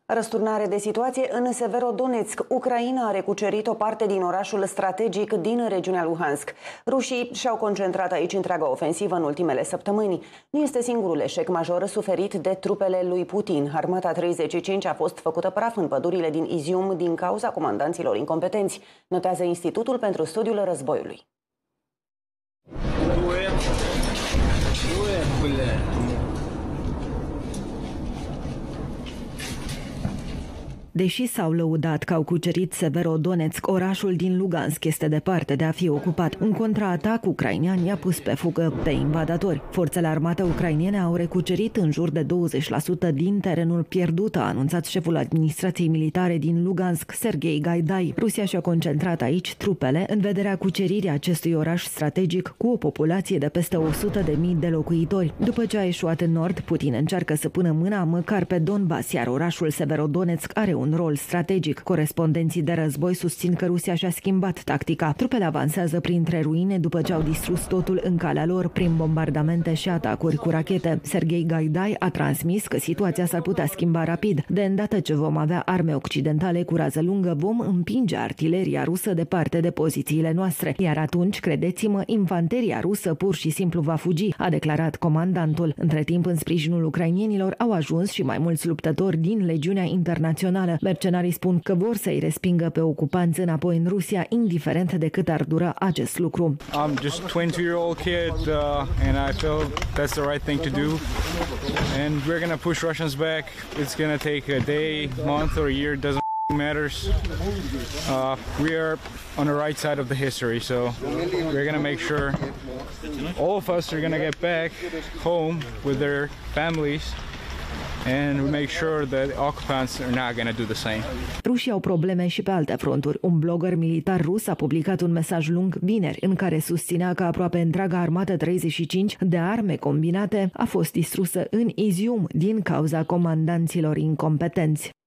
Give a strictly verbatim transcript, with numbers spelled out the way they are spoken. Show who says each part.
Speaker 1: Răsturnare de situație în Severodonetsk. Ucraina a recucerit o parte din orașul strategic din regiunea Luhansk. Rușii și-au concentrat aici întreaga ofensivă în ultimele săptămâni. Nu este singurul eșec major suferit de trupele lui Putin. Armata treizeci și cinci a fost făcută praf în pădurile din Izium din cauza comandanților incompetenți, notează Institutul pentru Studiul Războiului.
Speaker 2: Deși s-au lăudat că au cucerit Severodonetsk, orașul din Lugansk este departe de a fi ocupat. Un contraatac ucrainean i-a pus pe fugă pe invadatori. Forțele armate ucrainene au recucerit în jur de douăzeci la sută din terenul pierdut, a anunțat șeful administrației militare din Lugansk, Serghei Gaidai. Rusia și-a concentrat aici trupele în vederea cuceririi acestui oraș strategic cu o populație de peste o sută de mii de locuitori. După ce a eșuat în nord, Putin încearcă să pună mâna măcar pe Donbass, iar orașul Severodonetsk are un un rol strategic. Corespondenții de război susțin că Rusia și-a schimbat tactica. Trupele avansează printre ruine după ce au distrus totul în calea lor prin bombardamente și atacuri cu rachete. Serghei Gaidai a transmis că situația s-ar putea schimba rapid. De îndată ce vom avea arme occidentale cu rază lungă, vom împinge artileria rusă departe de pozițiile noastre. Iar atunci, credeți-mă, infanteria rusă pur și simplu va fugi, a declarat comandantul. Între timp, în sprijinul ucrainienilor au ajuns și mai mulți luptători din legiunea internațională. Mercenarii spun că vor să-i respingă pe ocupanți înapoi în Rusia, indiferent de cât ar dura acest lucru.
Speaker 3: I'm just a twenty-two-year-old kid uh, and I feel that's the right thing to do. And we're going to push Russians back. It's going to take a day, month or a year, doesn't matters. Uh, we are on the right side of the history, so we're going to make sure all of us are going to get back home with their families. And we make sure that the occupants are not going to do the same.
Speaker 2: Rușii au probleme și pe alte fronturi. Un blogger militar rus a publicat un mesaj lung vineri în care susținea că aproape întreaga armată treizeci și cinci de arme combinate a fost distrusă în Izium din cauza comandanților incompetenți.